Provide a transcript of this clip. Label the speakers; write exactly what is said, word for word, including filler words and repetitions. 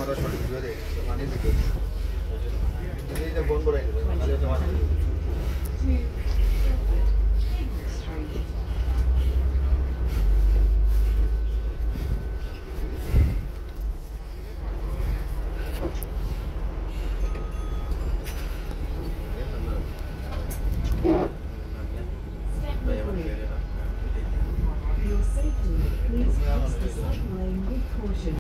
Speaker 1: সঠিক ভিডিও দেখছে মানে ভিডিও এই যে বন্ধ করে দিবে